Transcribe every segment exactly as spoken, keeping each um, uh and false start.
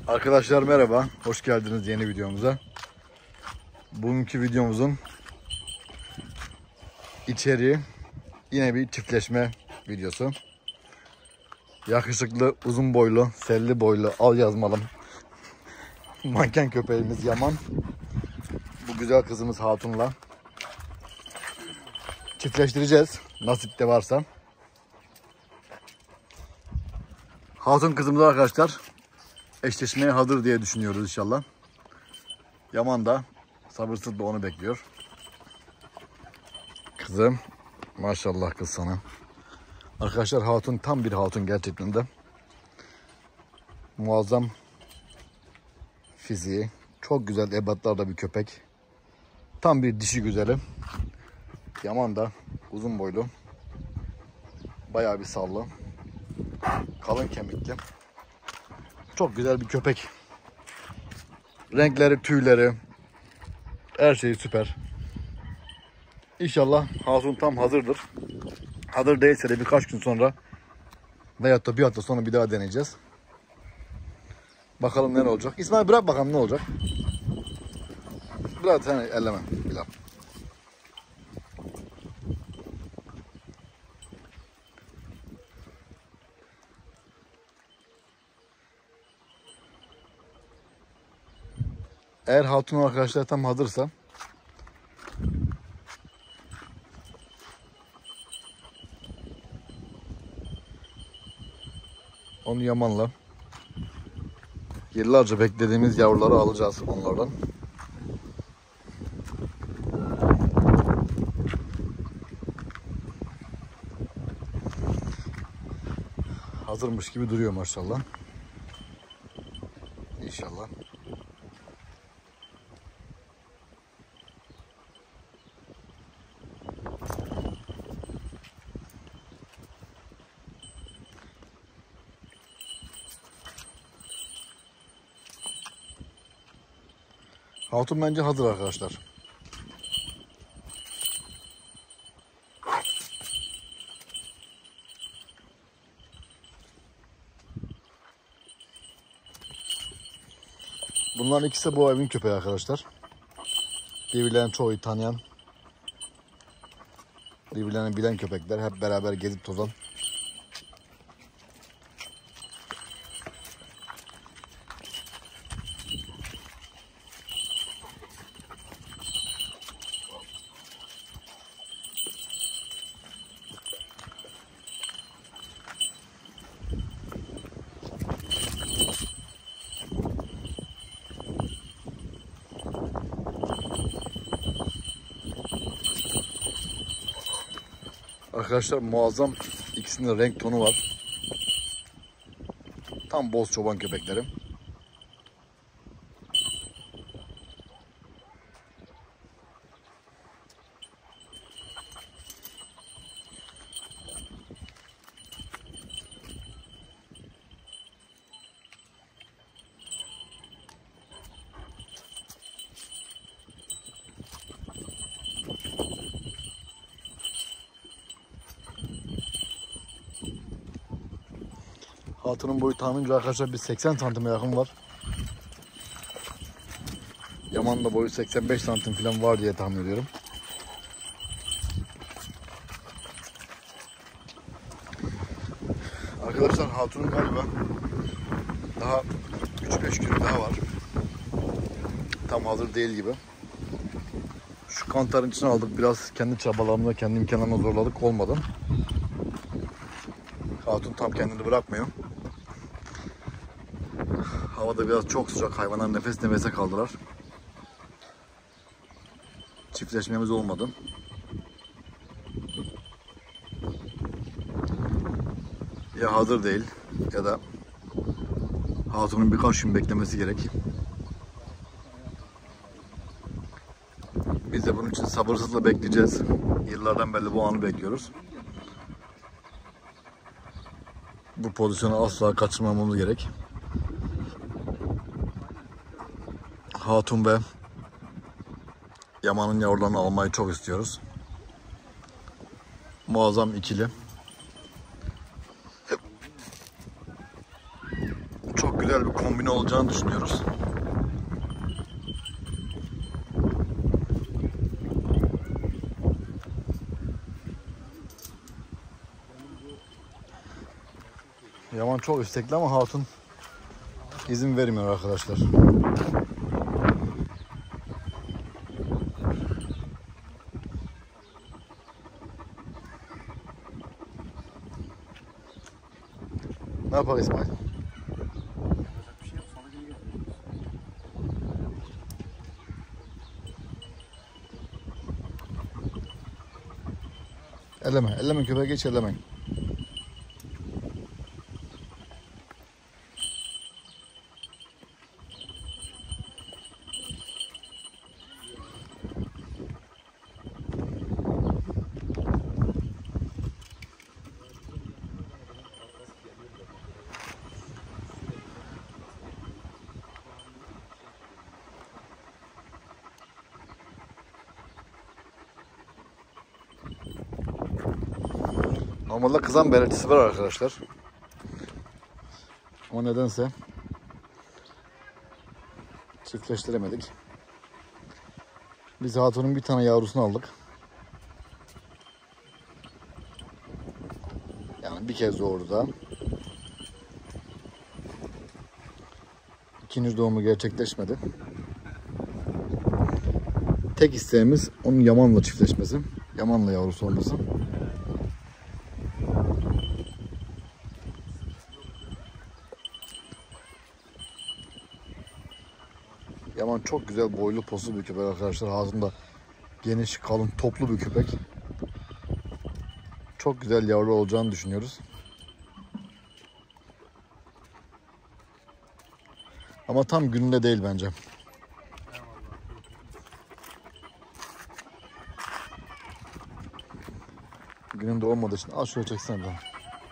Arkadaşlar merhaba, hoş geldiniz yeni videomuza. Bugünkü videomuzun içeriği yine bir çiftleşme videosu. Yakışıklı, uzun boylu, selli boylu, al yazmalı manken köpeğimiz Yaman, bu güzel kızımız Hatun'la çiftleştireceğiz nasip de varsa. Hatun kızımız arkadaşlar eşleşmeye hazır diye düşünüyoruz inşallah. Yaman da sabırsızla onu bekliyor. Kızım maşallah kız sana. Arkadaşlar Hatun tam bir hatun gerçekten de. Muazzam fiziği, çok güzel ebatlarda bir köpek. Tam bir dişi güzeli. Yaman da uzun boylu. Bayağı bir sallı. Kalın kemikli. Çok güzel bir köpek. Renkleri, tüyleri, her şeyi süper. İnşallah Hatun tam hazırdır. Hazır değilse de birkaç gün sonra veyahut da bir hafta sonra bir daha deneyeceğiz. Bakalım ne olacak. İsmail bırak bakalım ne olacak. Bırak sen elleme Bilal. Eğer Hatun arkadaşlar tam hazırsa onu Yaman'la yıllarca beklediğimiz yavruları alacağız onlardan. Hazırmış gibi duruyor maşallah. İnşallah. Hatun bence hazır arkadaşlar. Bunların ikisi bu evin köpeği arkadaşlar. Birbirlerini çok iyi tanıyan, birbirlerini bilen köpekler, hep beraber gezip tozan. Arkadaşlar muazzam ikisinin de renk tonu var. Tam boz çoban köpeklerim. Hatun'un boyu tahminimce arkadaşlar bir seksen santime yakın var. Yaman'ın da boyu seksen beş santim falan var diye tahmin ediyorum. Arkadaşlar Hatun'un galiba daha üç beş gün daha var. Tam hazır değil gibi. Şu kantarın içine aldık. Biraz kendi çabalarımla, kendi imkanlarımla zorladık. Olmadı. Hatun tam kendini bırakmıyor. Havada biraz çok sıcak. Hayvanlar nefes nefese kaldılar. Çiftleşmemiz olmadı. Ya hazır değil ya da Hatun'un birkaç gün beklemesi gerek. Biz de bunun için sabırsızla bekleyeceğiz. Yıllardan beri bu anı bekliyoruz. Bu pozisyonu asla kaçırmamamız gerek. Hatun ve Yaman'ın yavrularını almayı çok istiyoruz. Muazzam ikili. Çok güzel bir kombine olacağını düşünüyoruz. Yaman çok istekli ama hatun izin vermiyor arkadaşlar. Ne yapalım İsmail? Elleme, elleme köpeğe geç elleme. Normalde kızan belirtisi var arkadaşlar. Ama nedense çiftleştiremedik. Biz hatunun bir tane yavrusunu aldık. Yani bir kez doğurdu da. İkinci doğumu gerçekleşmedi. Tek isteğimiz onun Yaman'la çiftleşmesi. Yaman'la yavrusu olması. Yaman çok güzel boylu poslu bir köpek arkadaşlar. Ağzında geniş, kalın, toplu bir köpek. Çok güzel yavru olacağını düşünüyoruz. Ama tam gününde değil bence. Gününde olmadığı için. Al şöyle çeksene ben.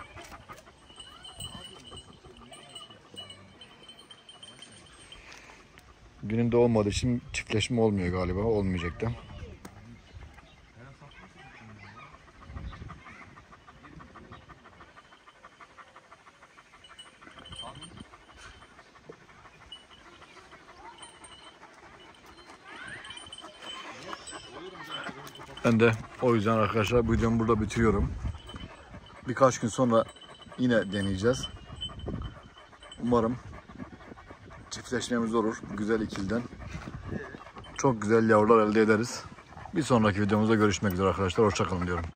Gününde olmadığı için çiftleşme olmuyor galiba. Olmayacak da. Ben de o yüzden arkadaşlar bu videomu burada bitiriyorum. Birkaç gün sonra yine deneyeceğiz. Umarım çiftleşmemiz olur. Güzel ikiliden. Çok güzel yavrular elde ederiz. Bir sonraki videomuzda görüşmek üzere arkadaşlar. Hoşça kalın diyorum.